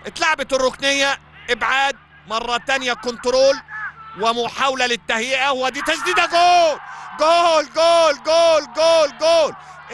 اتلعبت الركنية، ابعاد مرة تانية، كنترول ومحاولة للتهيئة، ودي تسديدة جول جول جول جول جول جول.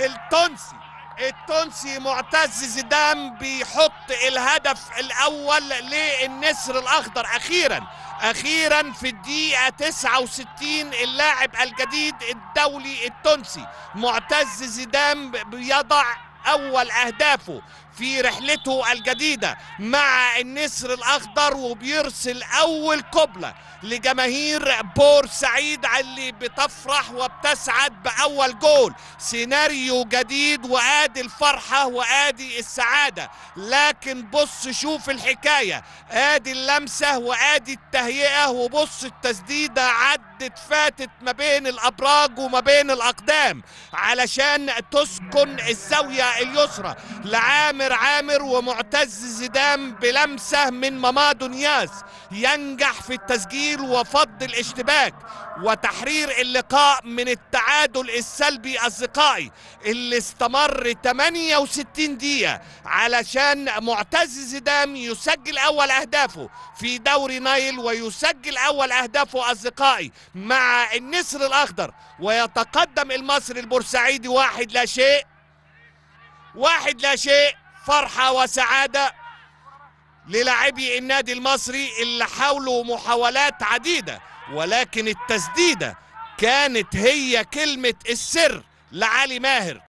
التونسي معتز زيدان بيحط الهدف الاول للنسر الاخضر اخيرا في الدقيقة 69. اللاعب الجديد الدولي التونسي معتز زيدان بيضع اول اهدافه في رحلته الجديدة مع النسر الاخضر، وبيرسل اول قبلة لجماهير بورسعيد اللي بتفرح وبتسعد باول جول. سيناريو جديد، وادي الفرحة وادي السعادة. لكن بص شوف الحكاية، ادي اللمسة وادي التهيئة، وبص التسديدة عدت فاتت ما بين الابراج وما بين الاقدام علشان تسكن الزاوية اليسرى عامر ومعتز زيدان بلمسة من مامادو نياس ينجح في التسجيل وفض الاشتباك وتحرير اللقاء من التعادل السلبي أصدقائي اللي استمر 68 دقيقة علشان معتز زيدان يسجل أول أهدافه في دوري نايل ويسجل أول أهدافه أصدقائي مع النسر الأخضر، ويتقدم المصري البورسعيدي 1-0. فرحة وسعادة للاعبي النادي المصري اللي حاولوا محاولات عديدة، ولكن التسديدة كانت هي كلمة السر لعلي ماهر.